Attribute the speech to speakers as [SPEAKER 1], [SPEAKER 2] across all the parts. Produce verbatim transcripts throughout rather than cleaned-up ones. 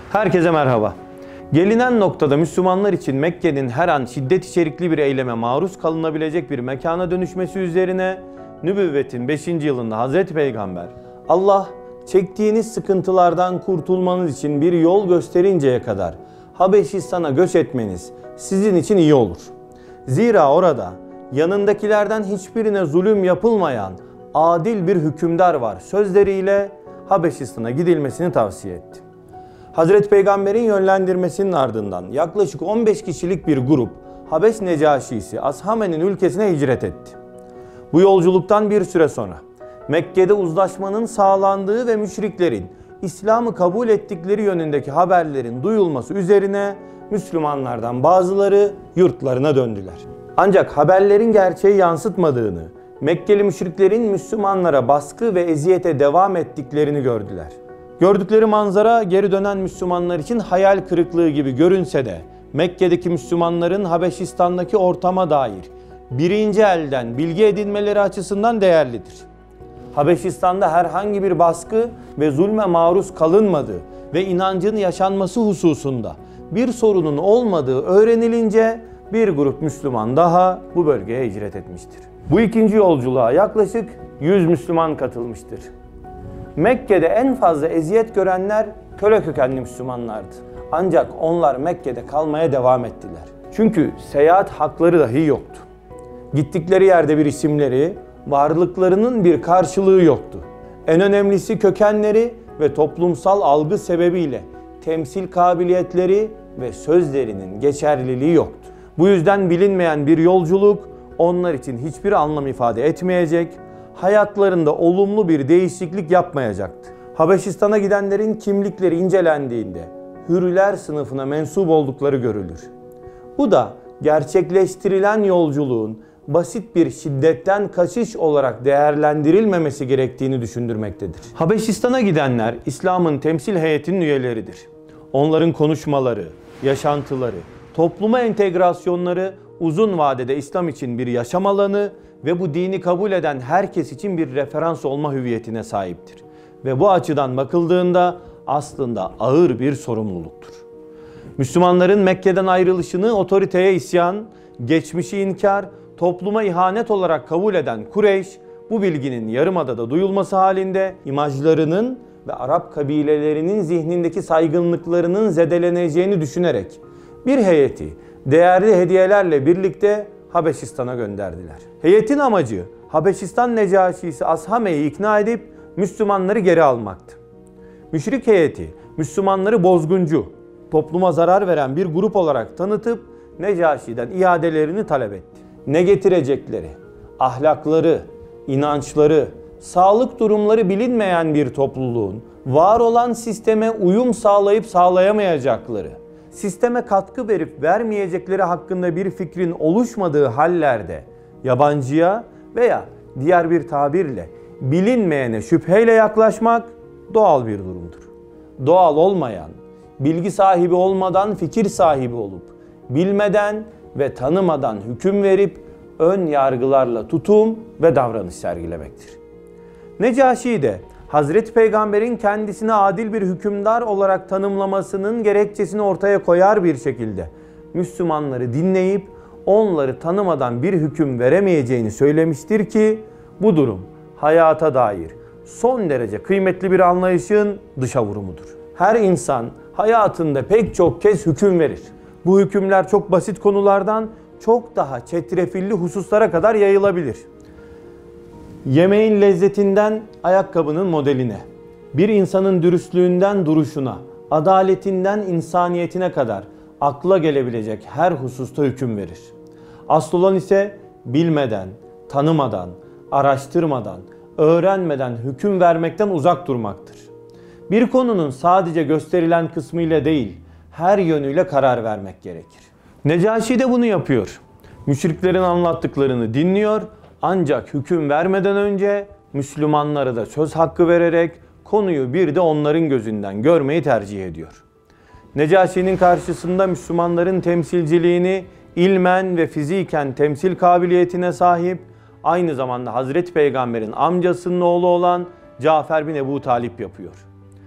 [SPEAKER 1] Herkese merhaba. Gelinen noktada Müslümanlar için Mekke'nin her an şiddet içerikli bir eyleme maruz kalınabilecek bir mekana dönüşmesi üzerine nübüvvetin beşinci yılında Hazreti Peygamber, Allah çektiğiniz sıkıntılardan kurtulmanız için bir yol gösterinceye kadar Habeşistan'a göç etmeniz sizin için iyi olur. Zira orada yanındakilerden hiçbirine zulüm yapılmayan adil bir hükümdar var sözleriyle Habeşistan'a gidilmesini tavsiye etti. Hazreti Peygamber'in yönlendirmesinin ardından yaklaşık on beş kişilik bir grup Habeş Necaşisi Ashame'nin ülkesine hicret etti. Bu yolculuktan bir süre sonra Mekke'de uzlaşmanın sağlandığı ve müşriklerin İslam'ı kabul ettikleri yönündeki haberlerin duyulması üzerine Müslümanlardan bazıları yurtlarına döndüler. Ancak haberlerin gerçeği yansıtmadığını, Mekkeli müşriklerin Müslümanlara baskı ve eziyete devam ettiklerini gördüler. Gördükleri manzara geri dönen Müslümanlar için hayal kırıklığı gibi görünse de Mekke'deki Müslümanların Habeşistan'daki ortama dair birinci elden bilgi edinmeleri açısından değerlidir. Habeşistan'da herhangi bir baskı ve zulme maruz kalınmadığı ve inancın yaşanması hususunda bir sorunun olmadığı öğrenilince bir grup Müslüman daha bu bölgeye hicret etmiştir. Bu ikinci yolculuğa yaklaşık yüz Müslüman katılmıştır. Mekke'de en fazla eziyet görenler köle kökenli Müslümanlardı. Ancak onlar Mekke'de kalmaya devam ettiler. Çünkü seyahat hakları dahi yoktu. Gittikleri yerde bir isimleri, varlıklarının bir karşılığı yoktu. En önemlisi kökenleri ve toplumsal algı sebebiyle temsil kabiliyetleri ve sözlerinin geçerliliği yoktu. Bu yüzden bilinmeyen bir yolculuk onlar için hiçbir anlam ifade etmeyecek, hayatlarında olumlu bir değişiklik yapmayacaktı. Habeşistan'a gidenlerin kimlikleri incelendiğinde hürriler sınıfına mensup oldukları görülür. Bu da gerçekleştirilen yolculuğun basit bir şiddetten kaçış olarak değerlendirilmemesi gerektiğini düşündürmektedir. Habeşistan'a gidenler İslam'ın temsil heyetinin üyeleridir. Onların konuşmaları, yaşantıları, topluma entegrasyonları uzun vadede İslam için bir yaşam alanı ve bu dini kabul eden herkes için bir referans olma hüviyetine sahiptir. Ve bu açıdan bakıldığında aslında ağır bir sorumluluktur. Müslümanların Mekke'den ayrılışını otoriteye isyan, geçmişi inkar, topluma ihanet olarak kabul eden Kureyş, bu bilginin Yarımada'da duyulması halinde imajlarının ve Arap kabilelerinin zihnindeki saygınlıklarının zedeleneceğini düşünerek bir heyeti değerli hediyelerle birlikte Habeşistan'a gönderdiler. Heyetin amacı Habeşistan Necaşisi Ashame'yi ikna edip Müslümanları geri almaktı. Müşrik heyeti Müslümanları bozguncu, topluma zarar veren bir grup olarak tanıtıp Necaşi'den iadelerini talep etti. Ne getirecekleri, ahlakları, inançları, sağlık durumları bilinmeyen bir topluluğun var olan sisteme uyum sağlayıp sağlayamayacakları, sisteme katkı verip vermeyecekleri hakkında bir fikrin oluşmadığı hallerde yabancıya veya diğer bir tabirle bilinmeyene şüpheyle yaklaşmak doğal bir durumdur. Doğal olmayan, bilgi sahibi olmadan fikir sahibi olup, bilmeden ve tanımadan hüküm verip ön yargılarla tutum ve davranış sergilemektir. Necaşi de Hazreti Peygamber'in kendisine adil bir hükümdar olarak tanımlamasının gerekçesini ortaya koyar bir şekilde Müslümanları dinleyip onları tanımadan bir hüküm veremeyeceğini söylemiştir ki bu durum hayata dair son derece kıymetli bir anlayışın dışa vurumudur. Her insan hayatında pek çok kez hüküm verir. Bu hükümler çok basit konulardan çok daha çetrefilli hususlara kadar yayılabilir. Yemeğin lezzetinden ayakkabının modeline, bir insanın dürüstlüğünden duruşuna, adaletinden insaniyetine kadar akla gelebilecek her hususta hüküm verir. Asıl olan ise bilmeden, tanımadan, araştırmadan, öğrenmeden hüküm vermekten uzak durmaktır. Bir konunun sadece gösterilen kısmıyla değil, her yönüyle karar vermek gerekir. Necaşi de bunu yapıyor. Müşriklerin anlattıklarını dinliyor ancak hüküm vermeden önce Müslümanlara da söz hakkı vererek konuyu bir de onların gözünden görmeyi tercih ediyor. Necaşi'nin karşısında Müslümanların temsilciliğini ilmen ve fiziken temsil kabiliyetine sahip, aynı zamanda Hazreti Peygamber'in amcasının oğlu olan Cafer bin Ebu Talip yapıyor.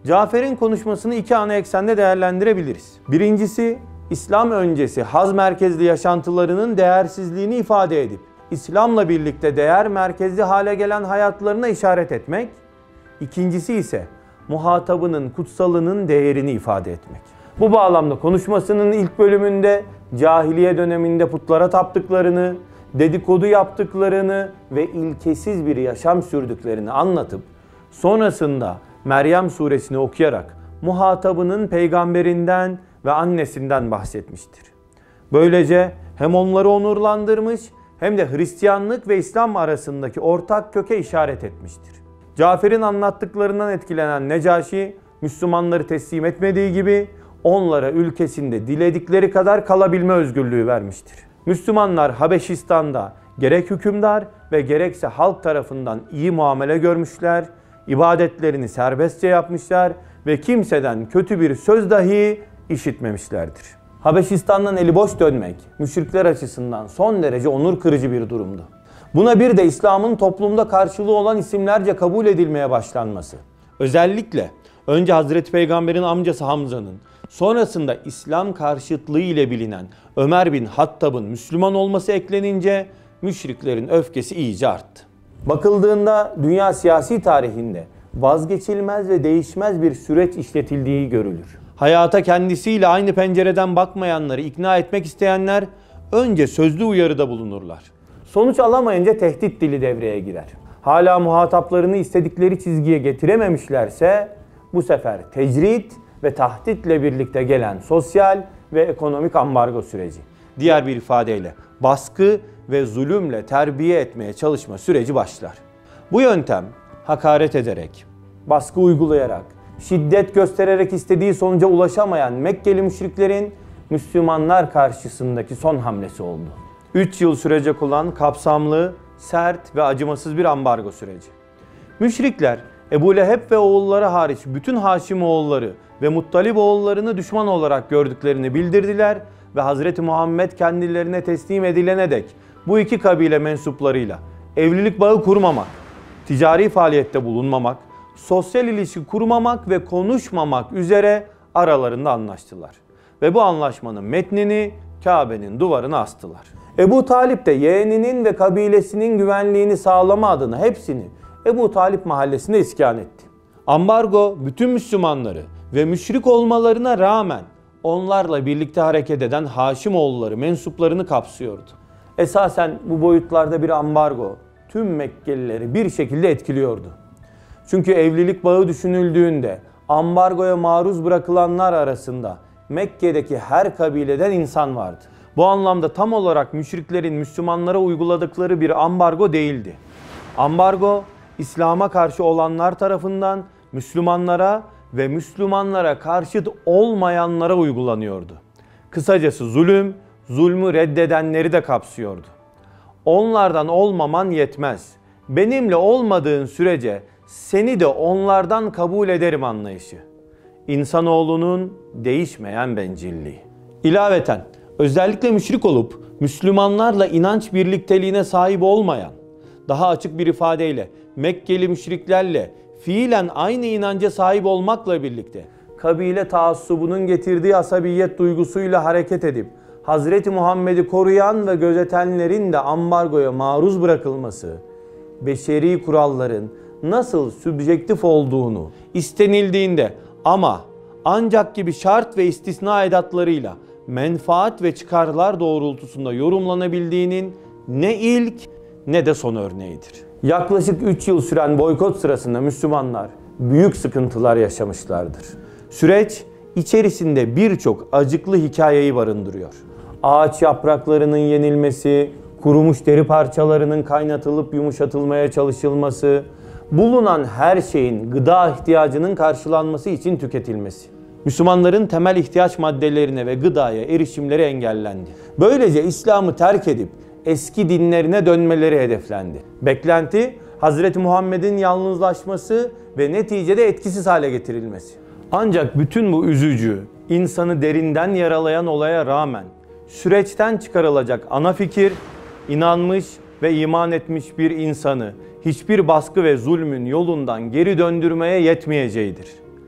[SPEAKER 1] Cafer'in konuşmasını iki ana eksende değerlendirebiliriz. Birincisi, İslam öncesi haz merkezli yaşantılarının değersizliğini ifade edip, İslam'la birlikte değer merkezli hale gelen hayatlarına işaret etmek. İkincisi ise muhatabının kutsalının değerini ifade etmek. Bu bağlamda konuşmasının ilk bölümünde cahiliye döneminde putlara taptıklarını, dedikodu yaptıklarını ve ilkesiz bir yaşam sürdüklerini anlatıp, sonrasında Meryem suresini okuyarak muhatabının peygamberinden ve annesinden bahsetmiştir. Böylece hem onları onurlandırmış hem de Hristiyanlık ve İslam arasındaki ortak köke işaret etmiştir. Cafer'in anlattıklarından etkilenen Necaşi, Müslümanları teslim etmediği gibi onlara ülkesinde diledikleri kadar kalabilme özgürlüğü vermiştir. Müslümanlar Habeşistan'da gerek hükümdar ve gerekse halk tarafından iyi muamele görmüşler, ibadetlerini serbestçe yapmışlar ve kimseden kötü bir söz dahi işitmemişlerdir. Habeşistan'dan eli boş dönmek, müşrikler açısından son derece onur kırıcı bir durumdu. Buna bir de İslam'ın toplumda karşılığı olan isimlerce kabul edilmeye başlanması. Özellikle önce Hazreti Peygamber'in amcası Hamza'nın, sonrasında İslam karşıtlığı ile bilinen Ömer bin Hattab'ın Müslüman olması eklenince müşriklerin öfkesi iyice arttı. Bakıldığında dünya siyasi tarihinde vazgeçilmez ve değişmez bir süreç işletildiği görülür. Hayata kendisiyle aynı pencereden bakmayanları ikna etmek isteyenler önce sözlü uyarıda bulunurlar. Sonuç alamayınca tehdit dili devreye girer. Hala muhataplarını istedikleri çizgiye getirememişlerse bu sefer tecrit ve tahditle birlikte gelen sosyal ve ekonomik ambargo süreci. Diğer bir ifadeyle baskı ve zulümle terbiye etmeye çalışma süreci başlar. Bu yöntem hakaret ederek, baskı uygulayarak, şiddet göstererek istediği sonuca ulaşamayan Mekkeli müşriklerin Müslümanlar karşısındaki son hamlesi oldu. üç yıl sürecek olan kapsamlı, sert ve acımasız bir ambargo süreci. Müşrikler Ebu Leheb ve oğulları hariç bütün Haşim oğulları ve Muttalib oğullarını düşman olarak gördüklerini bildirdiler ve Hazreti Muhammed kendilerine teslim edilene dek bu iki kabile mensuplarıyla evlilik bağı kurmamak, ticari faaliyette bulunmamak, sosyal ilişki kurmamak ve konuşmamak üzere aralarında anlaştılar. Ve bu anlaşmanın metnini Kabe'nin duvarına astılar. Ebu Talip de yeğeninin ve kabilesinin güvenliğini sağlama adına hepsini Ebu Talip mahallesine iskan etti. Ambargo bütün Müslümanları ve müşrik olmalarına rağmen onlarla birlikte hareket eden Haşimoğulları mensuplarını kapsıyordu. Esasen bu boyutlarda bir ambargo tüm Mekkelileri bir şekilde etkiliyordu. Çünkü evlilik bağı düşünüldüğünde ambargoya maruz bırakılanlar arasında Mekke'deki her kabileden insan vardı. Bu anlamda tam olarak müşriklerin Müslümanlara uyguladıkları bir ambargo değildi. Ambargo, İslam'a karşı olanlar tarafından Müslümanlara ve Müslümanlara karşıt olmayanlara uygulanıyordu. Kısacası zulüm, zulmü reddedenleri de kapsıyordu. Onlardan olmaman yetmez. Benimle olmadığın sürece seni de onlardan kabul ederim anlayışı. İnsanoğlunun değişmeyen bencilliği. İlaveten, özellikle müşrik olup Müslümanlarla inanç birlikteliğine sahip olmayan, daha açık bir ifadeyle Mekkeli müşriklerle fiilen aynı inanca sahip olmakla birlikte kabile taassubunun getirdiği asabiyet duygusuyla hareket edip Hazreti Muhammed'i koruyan ve gözetenlerin de ambargoya maruz bırakılması, beşeri kuralların nasıl sübjektif olduğunu istenildiğinde ama ancak gibi şart ve istisna edatlarıyla menfaat ve çıkarlar doğrultusunda yorumlanabildiğinin ne ilk ne de son örneğidir. Yaklaşık üç yıl süren boykot sırasında Müslümanlar büyük sıkıntılar yaşamışlardır. Süreç içerisinde birçok acıklı hikayeyi barındırıyor. Ağaç yapraklarının yenilmesi, kurumuş deri parçalarının kaynatılıp yumuşatılmaya çalışılması, bulunan her şeyin gıda ihtiyacının karşılanması için tüketilmesi. Müslümanların temel ihtiyaç maddelerine ve gıdaya erişimleri engellendi. Böylece İslam'ı terk edip eski dinlerine dönmeleri hedeflendi. Beklenti, Hazreti Muhammed'in yalnızlaşması ve neticede etkisiz hale getirilmesi. Ancak bütün bu üzücü, insanı derinden yaralayan olaya rağmen süreçten çıkarılacak ana fikir, inanmış ve iman etmiş bir insanı hiçbir baskı ve zulmün yolundan geri döndürmeye yetmeyeceğidir.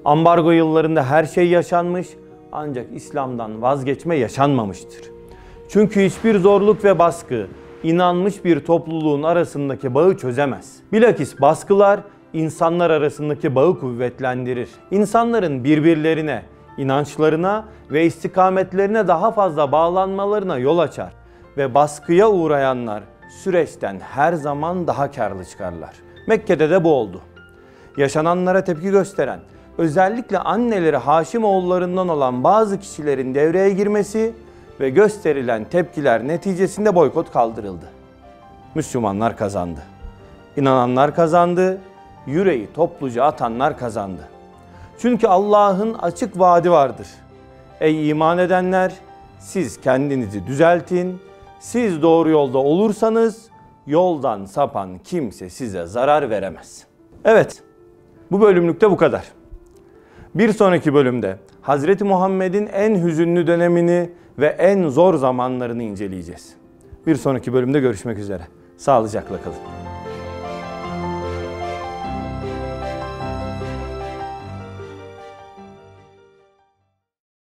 [SPEAKER 1] Ambargo yıllarında her şey yaşanmış ancak İslam'dan vazgeçme yaşanmamıştır. Çünkü hiçbir zorluk ve baskı inanmış bir topluluğun arasındaki bağı çözemez. Bilakis baskılar insanlar arasındaki bağı kuvvetlendirir. İnsanların birbirlerine, inançlarına ve istikametlerine daha fazla bağlanmalarına yol açar ve baskıya uğrayanlar süreçten her zaman daha karlı çıkarlar. Mekke'de de bu oldu. Yaşananlara tepki gösteren, özellikle anneleri Haşimoğullarından olan bazı kişilerin devreye girmesi ve gösterilen tepkiler neticesinde boykot kaldırıldı. Müslümanlar kazandı. İnananlar kazandı, yüreği topluca atanlar kazandı. Çünkü Allah'ın açık vaadi vardır. Ey iman edenler, siz kendinizi düzeltin, siz doğru yolda olursanız yoldan sapan kimse size zarar veremez. Evet, bu bölümlükte bu kadar. Bir sonraki bölümde Hazreti Muhammed'in en hüzünlü dönemini ve en zor zamanlarını inceleyeceğiz. Bir sonraki bölümde görüşmek üzere. Sağlıcakla kalın.